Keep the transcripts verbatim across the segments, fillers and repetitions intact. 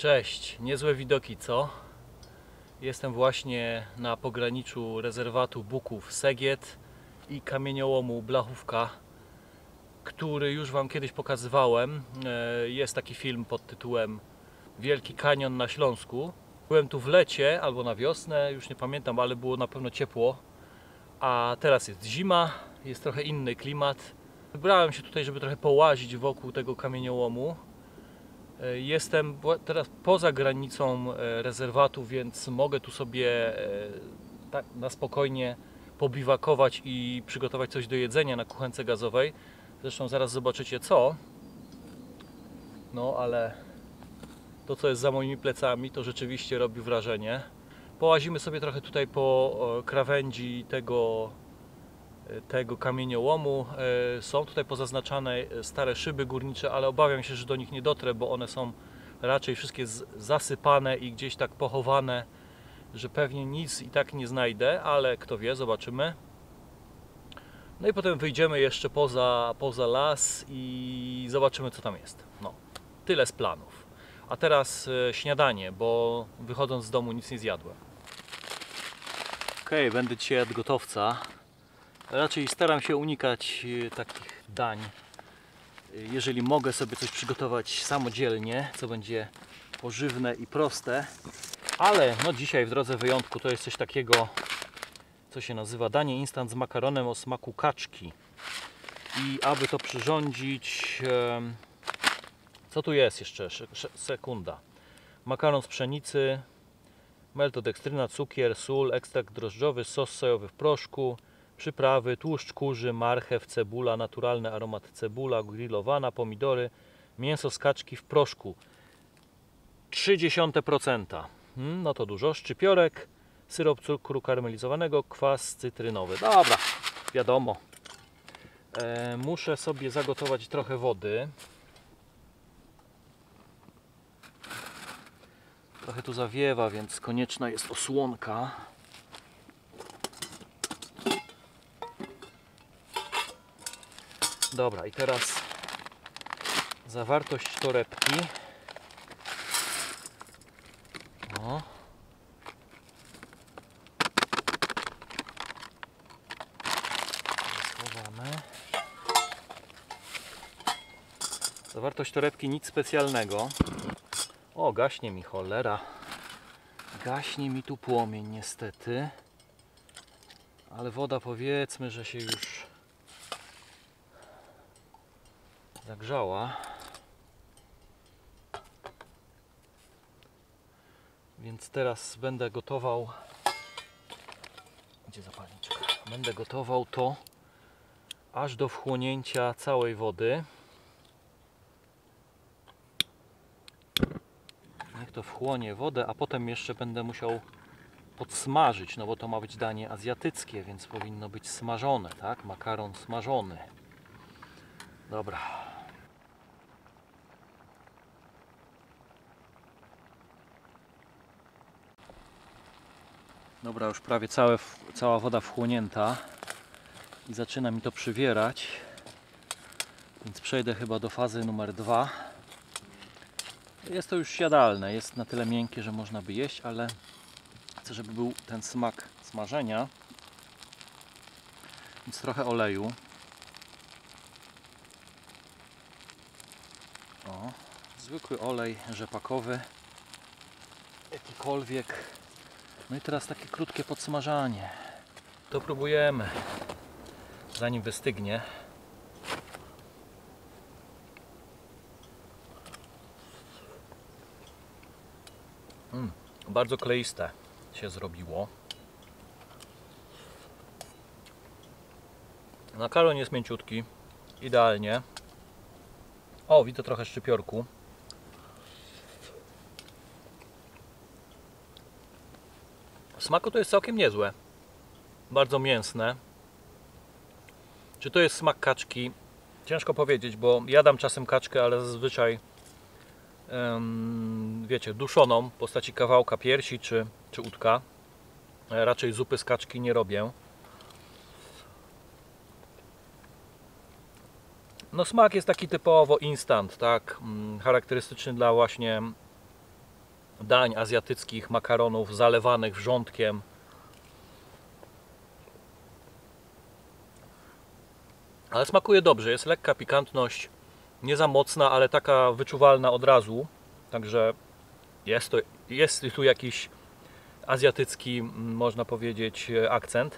Cześć, niezłe widoki, co? Jestem właśnie na pograniczu rezerwatu Buków Segiet i kamieniołomu Blachówka, który już Wam kiedyś pokazywałem. Jest taki film pod tytułem Wielki Kanion na Śląsku. Byłem tu w lecie albo na wiosnę, już nie pamiętam, ale było na pewno ciepło. A teraz jest zima, jest trochę inny klimat. Wybrałem się tutaj, żeby trochę połazić wokół tego kamieniołomu. Jestem teraz poza granicą rezerwatu, więc mogę tu sobie tak na spokojnie pobiwakować i przygotować coś do jedzenia na kuchence gazowej. Zresztą zaraz zobaczycie co. No ale to, co jest za moimi plecami, to rzeczywiście robi wrażenie. Połazimy sobie trochę tutaj po krawędzi tego tego kamieniołomu. Są tutaj pozaznaczane stare szyby górnicze, ale obawiam się, że do nich nie dotrę, bo one są raczej wszystkie zasypane i gdzieś tak pochowane, że pewnie nic i tak nie znajdę, ale kto wie, zobaczymy. No i potem wyjdziemy jeszcze poza, poza las i zobaczymy, co tam jest. No, tyle z planów. A teraz śniadanie, bo wychodząc z domu nic nie zjadłem. Okej, okay, będę dzisiaj od gotowca. Raczej staram się unikać takich dań, jeżeli mogę sobie coś przygotować samodzielnie, co będzie pożywne i proste. Ale no dzisiaj w drodze wyjątku to jest coś takiego, co się nazywa danie instant z makaronem o smaku kaczki. I aby to przyrządzić, co tu jest jeszcze? Sekunda. Makaron z pszenicy, maltodekstryna, cukier, sól, ekstrakt drożdżowy, sos sojowy w proszku, przyprawy, tłuszcz kurzy, marchew, cebula, naturalny aromat cebula, grillowana, pomidory, mięso z kaczki w proszku trzy dziesiąte procent. Hmm, no to dużo. Szczypiorek, syrop cukru karmelizowanego, kwas cytrynowy. Dobra, wiadomo. E, muszę sobie zagotować trochę wody. Trochę tu zawiewa, więc konieczna jest osłonka. Dobra, i teraz zawartość torebki. O. Schowamy. Zawartość torebki nic specjalnego. O, gaśnie mi cholera. Gaśnie mi tu płomień niestety. Ale woda, powiedzmy, że się już zagrzała, więc teraz będę gotował, gdzie zapalniczka? Będę gotował to aż do wchłonięcia całej wody. Niech to wchłonie wodę, a potem jeszcze będę musiał podsmażyć, no bo to ma być danie azjatyckie, więc powinno być smażone, tak? Makaron smażony. Dobra. Dobra, już prawie całe, cała woda wchłonięta i zaczyna mi to przywierać, więc przejdę chyba do fazy numer dwa. Jest to już jadalne, jest na tyle miękkie, że można by jeść, ale chcę, żeby był ten smak smażenia, więc trochę oleju. O, zwykły olej rzepakowy, jakikolwiek. No i teraz takie krótkie podsmażanie. To próbujemy, zanim wystygnie. Mm, bardzo kleiste się zrobiło. Makaron jest mięciutki, idealnie. O, widzę trochę szczypiorku. Smaku to jest całkiem niezłe. Bardzo mięsne. Czy to jest smak kaczki? Ciężko powiedzieć, bo jadam czasem kaczkę, ale zazwyczaj um, wiecie, duszoną w postaci kawałka piersi czy, czy udka. Raczej zupy z kaczki nie robię. No smak jest taki typowo instant, tak? Charakterystyczny dla właśnie dań azjatyckich, makaronów zalewanych wrzątkiem. Ale smakuje dobrze, jest lekka pikantność, nie za mocna, ale taka wyczuwalna od razu. Także jest, to, jest tu jakiś azjatycki, można powiedzieć, akcent.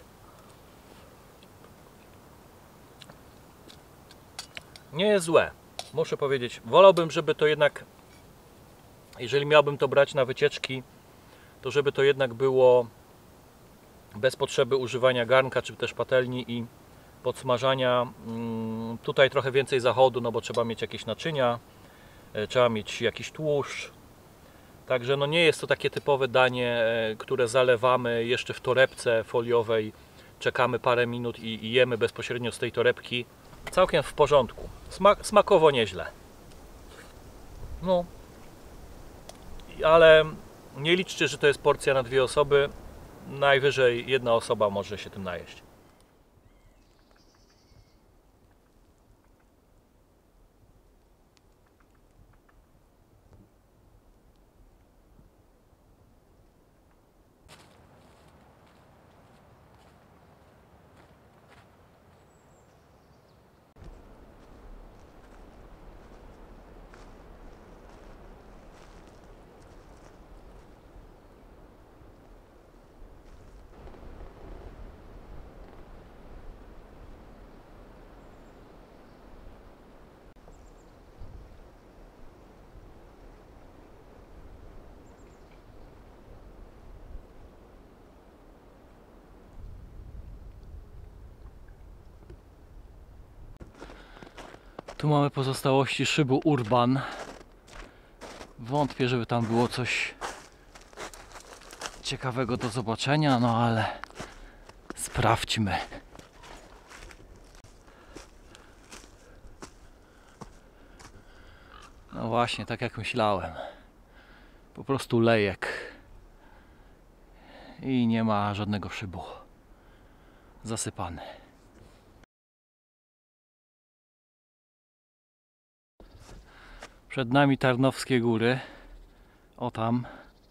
Nie jest złe, muszę powiedzieć. Wolałbym, żeby to jednak, jeżeli miałbym to brać na wycieczki, to żeby to jednak było bez potrzeby używania garnka czy też patelni i podsmażania. Tutaj trochę więcej zachodu, no bo trzeba mieć jakieś naczynia, trzeba mieć jakiś tłuszcz. Także no nie jest to takie typowe danie, które zalewamy jeszcze w torebce foliowej, czekamy parę minut i, i jemy bezpośrednio z tej torebki. Całkiem w porządku. Smak, smakowo nieźle. No. Ale nie liczcie, że to jest porcja na dwie osoby. Najwyżej jedna osoba może się tym najeść. Tu mamy pozostałości szybu Urban. Wątpię, żeby tam było coś ciekawego do zobaczenia, no ale sprawdźmy. No właśnie, tak jak myślałem. Po prostu lejek. I nie ma żadnego szybu. Zasypany. Przed nami Tarnowskie Góry. O tam.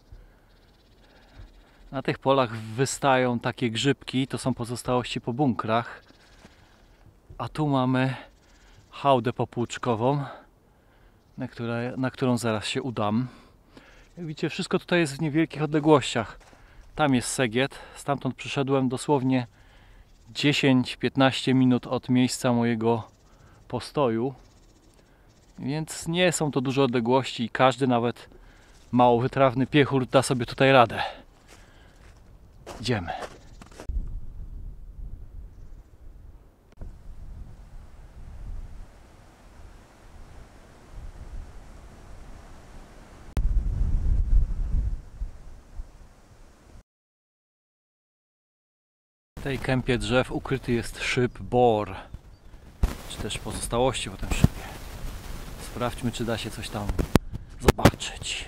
Na tych polach wystają takie grzybki. To są pozostałości po bunkrach. A tu mamy hałdę popłuczkową, na, które, na którą zaraz się udam. Jak widzicie, wszystko tutaj jest w niewielkich odległościach. Tam jest Segiet. Stamtąd przyszedłem dosłownie dziesięć piętnaście minut od miejsca mojego postoju. Więc nie są to duże odległości i każdy, nawet mało wytrawny piechur, da sobie tutaj radę. Idziemy. W tej kępie drzew ukryty jest szyb bor, czy też pozostałości po tym szybie. Sprawdźmy, czy da się coś tam zobaczyć.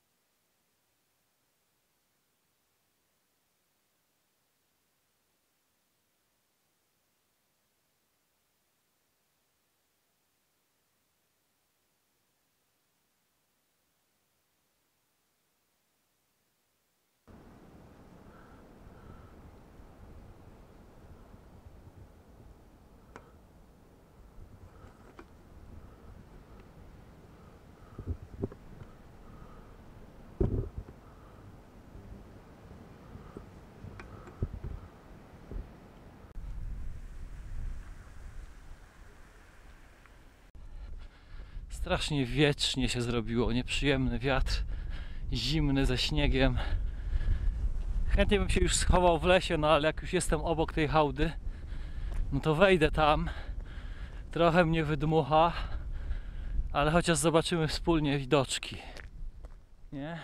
Strasznie wietrznie się zrobiło, nieprzyjemny wiatr, zimny ze śniegiem. Chętnie bym się już schował w lesie, no ale jak już jestem obok tej hałdy, no to wejdę tam. Trochę mnie wydmucha, ale chociaż zobaczymy wspólnie widoczki. Nie?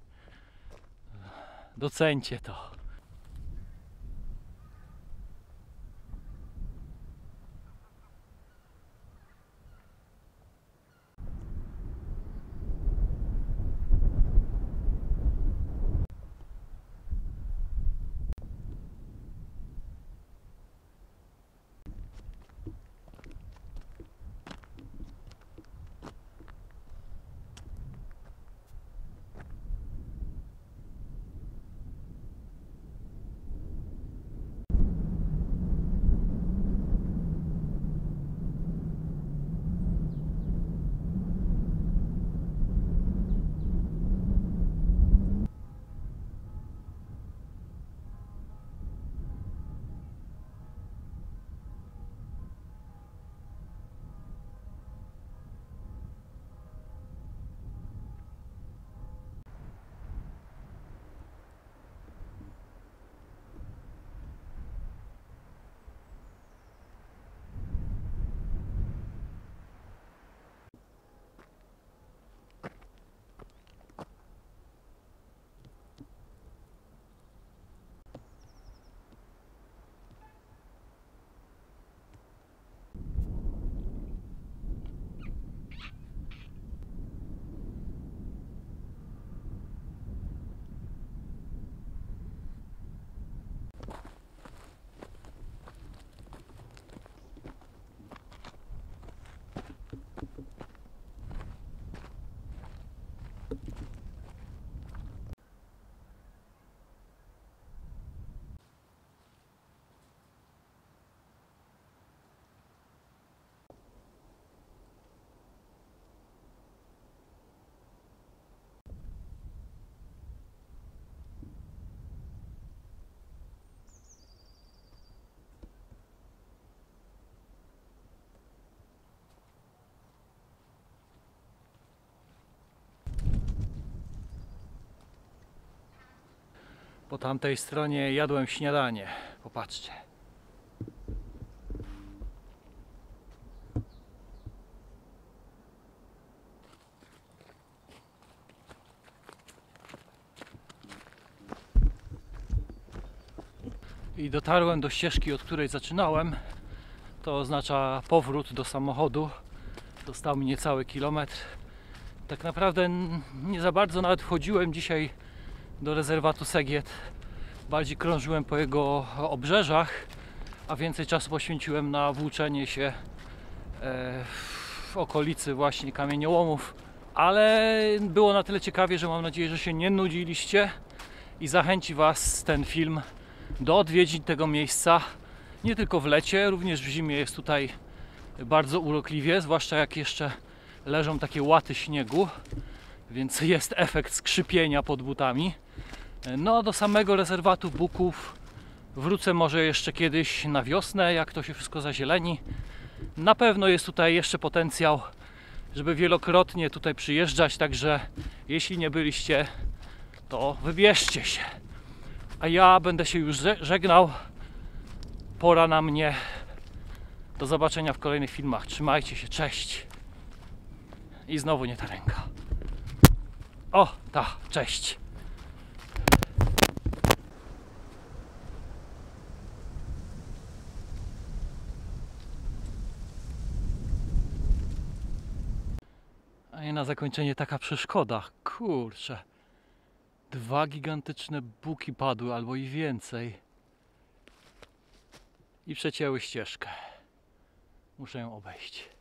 Doceńcie to. Po tamtej stronie jadłem śniadanie. Popatrzcie. I dotarłem do ścieżki, od której zaczynałem. To oznacza powrót do samochodu. Został mi niecały kilometr. Tak naprawdę nie za bardzo nawet wchodziłem dzisiaj do rezerwatu Segiet. Bardziej krążyłem po jego obrzeżach, a więcej czasu poświęciłem na włóczenie się w okolicy właśnie kamieniołomów. Ale było na tyle ciekawie, że mam nadzieję, że się nie nudziliście i zachęci Was ten film do odwiedzin tego miejsca. Nie tylko w lecie, również w zimie jest tutaj bardzo urokliwie, zwłaszcza jak jeszcze leżą takie łaty śniegu, więc jest efekt skrzypienia pod butami. No, do samego rezerwatu Buków wrócę może jeszcze kiedyś na wiosnę, jak to się wszystko zazieleni. Na pewno jest tutaj jeszcze potencjał, żeby wielokrotnie tutaj przyjeżdżać, także jeśli nie byliście, to wybierzcie się. A ja będę się już żegnał. Pora na mnie. Do zobaczenia w kolejnych filmach. Trzymajcie się, cześć. I znowu nie ta ręka. O, ta, cześć. A i na zakończenie taka przeszkoda. Kurczę. Dwa gigantyczne buki padły, albo i więcej. I przecięły ścieżkę. Muszę ją obejść.